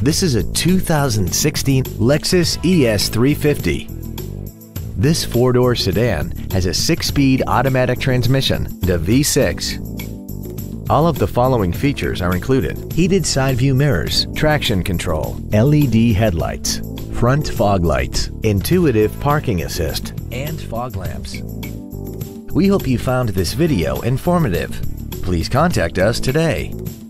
This is a 2016 Lexus ES 350. This four-door sedan has a 6-speed automatic transmission and a V6. All of the following features are included: heated side view mirrors, traction control, LED headlights, front fog lights, intuitive parking assist, and fog lamps. We hope you found this video informative. Please contact us today.